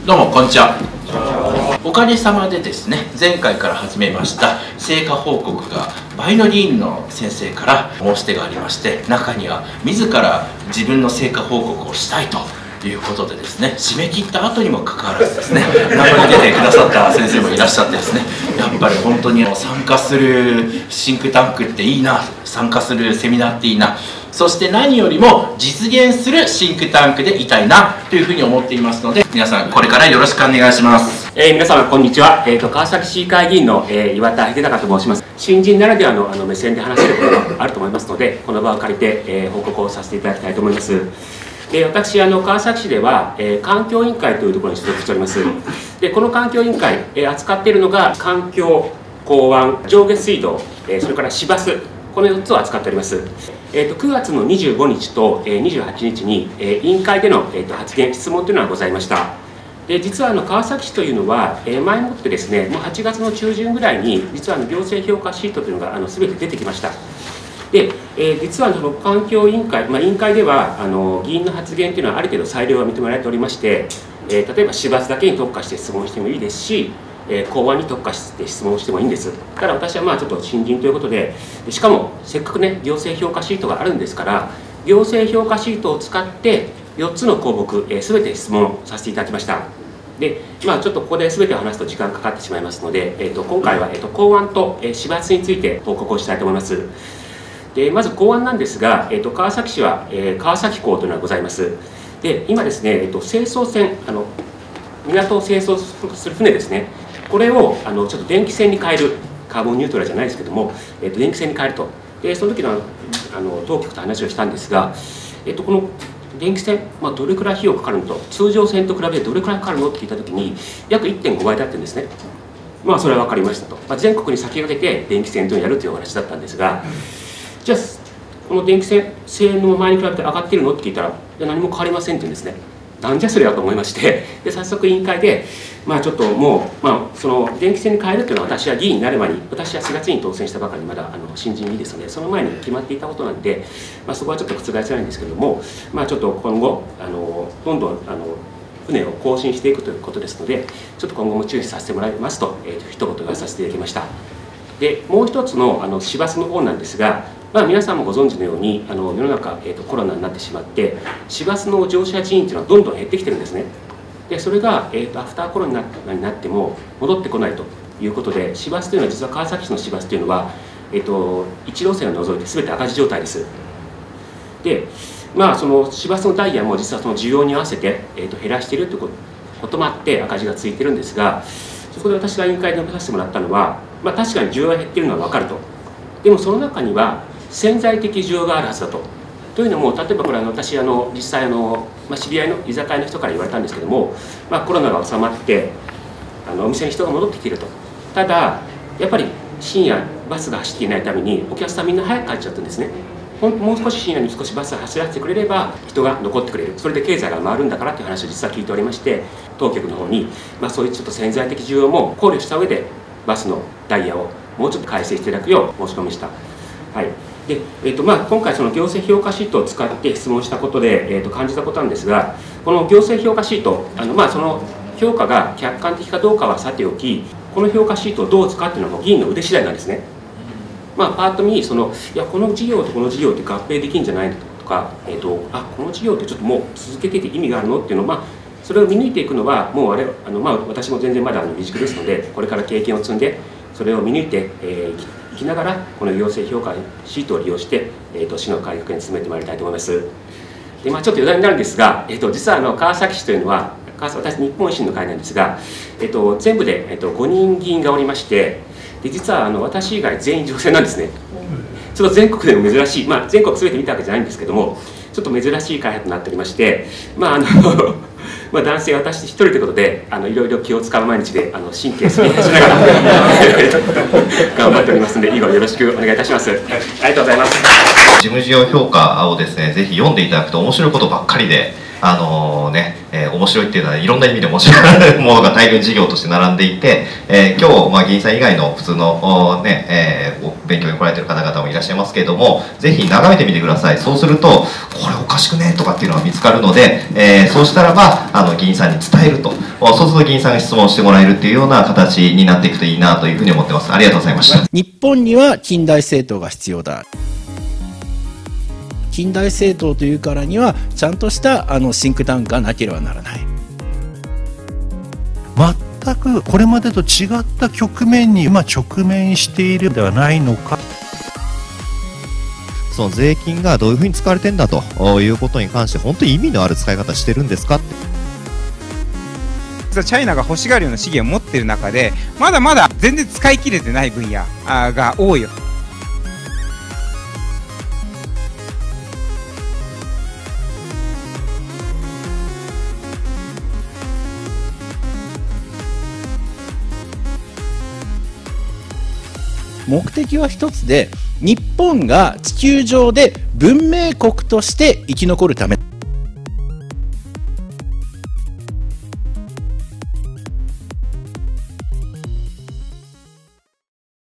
どうもこんにちは。おかげさまでですね、前回から始めました成果報告がバイオリンの先生から申し出がありまして、中には自ら自分の成果報告をしたいということでですね、締め切った後にもかかわらずですね、中に出てくださった先生もいらっしゃってですね、やっぱり本当に参加するシンクタンクっていいな、参加するセミナーっていいな、そして何よりも実現するシンクタンクでいたいなというふうに思っていますので、皆さんこれからよろしくお願いします。 皆様こんにちは。川崎市議会議員の、岩田秀隆と申します。新人ならではの目線で話せることがあると思いますので、この場を借りて、報告をさせていただきたいと思います。私川崎市では、環境委員会というところに所属しております。でこの環境委員会、扱っているのが環境、港湾、上下水道、それから市バス、この4つを扱っております。9月の25日と28日に委員会での発言、質問というのがございました。で実は川崎市というのは前もってですね、もう8月の中旬ぐらいに実は行政評価シートというのが全て出てきました。で実はその環境委員会、委員会では議員の発言というのはある程度裁量が認められておりまして、例えば市バスだけに特化して質問してもいいですし、港湾に特化して質問してもいいんです。ただ私はちょっと新人ということで、しかもせっかくね行政評価シートがあるんですから、行政評価シートを使って4つの項目、全て質問させていただきました。でちょっとここで全てを話すと時間かかってしまいますので、今回は港湾と市バスについて報告をしたいと思います。でまず港湾なんですが、川崎市は、川崎港というのがございます。で今ですね、清掃船、港を清掃する船ですね、これをちょっと電気船に変える、カーボンニュートラルじゃないですけども、電気船に変えると。でその時の当局と話をしたんですが、この電気船、どれくらい費用かかるのと、通常船と比べてどれくらいかかるのって聞いた時に約 1.5 倍だって言うんですね。それは分かりましたと。全国に先駆けて電気船というのをやるというお話だったんですが、じゃあこの電気船性能前に比べて上がっているのって聞いたら、いや何も変わりませんって言うんですね。なんじゃそれやと思いまして、で早速委員会でちょっともう、その電気船に変えるというのは私は議員になる前に、私は4月に当選したばかり、まだ新人にですので、その前に決まっていたことなんで、そこはちょっと覆せないんですけども、ちょっと今後どんどん船を更新していくということですので、ちょっと今後も注視させてもらいますと、一言言わさせていただきました。でもう一つの市バスの方なんですが、皆さんもご存知のように世の中、コロナになってしまって、市バスの乗車人員というのはどんどん減ってきてるんですね。でそれが、アフターコロナになっても戻ってこないということで、市バスというのは実は川崎市の市バスというのは、1路線を除いて全て赤字状態です。でその市バスのダイヤも実はその需要に合わせて、減らしているということもあって赤字がついてるんですが、そこで私が委員会で述べさせてもらったのは、確かに需要が減っているのは分かると。でもその中には潜在的需要があるはずだと。というのも、例えばこれ私実際知り合いの居酒屋の人から言われたんですけども、コロナが収まってお店に人が戻ってきていると。ただやっぱり深夜バスが走っていないためにお客さんみんな早く帰っちゃったんですね。もう少し深夜に少しバスを走らせてくれれば人が残ってくれる、それで経済が回るんだからという話を実は聞いておりまして、当局の方に、そういうちょっと潜在的需要も考慮した上でバスのダイヤをもうちょっと改正していただくよう申し込みました。はい。で今回その行政評価シートを使って質問したことで、感じたことなんですが、この行政評価シートその評価が客観的かどうかはさておき、この評価シートをどう使うっていうのはもう議員の腕次第なんですね。パーッと見いやこの事業とこの事業って合併できるんじゃないのとか、この事業ってちょっともう続けていて意味があるのっていうのを、それを見抜いていくのはもう私も全然まだ未熟ですので、これから経験を積んでそれを見抜いていきながら、この行政評価シートを利用して、市の改革に進めてまいりたいと思います。でちょっと余談になるんですが、実は川崎市というのは、私日本維新の会なんですが、全部で、5人議員がおりまして、で実は私以外全員女性なんですね。ちょっと全国でも珍しい、全国全て見たわけじゃないんですけども、ちょっと珍しい開発になっておりまして、男性私一人ということでいろいろ気を使う毎日で神経すり減らしながら頑張っておりますので、以後よろしくお願いいたします。ありがとうございます。 事務事業評価をですね、ぜひ読んでいただくと面白いことばっかりで、面白いっていうのはいろんな意味で面白いものが大量に事業として並んでいて、今日、議員さん以外の普通の、勉強に来られてる方々もいらっしゃいますけれども、ぜひ眺めてみてください。そうするとこれおかしくねとかっていうのが見つかるので、そうしたらば議員さんに伝えるとそうすると議員さんが質問してもらえるっていうような形になっていくといいなというふうに思ってます。ありがとうございました。 日本には近代政党が必要だ。近代政党というからにはちゃんとしたシンクタンクがなければならない。 全くこれまでと違った局面に今直面しているのではないのか。 その税金がどういうふうに使われてんだということに関して本当に意味のある使い方してるんですかって。 チャイナが欲しがるような資源を持っている中でまだまだ全然使い切れてない分野が多いよ。 目的は一つで、日本が地球上で文明国として生き残るため。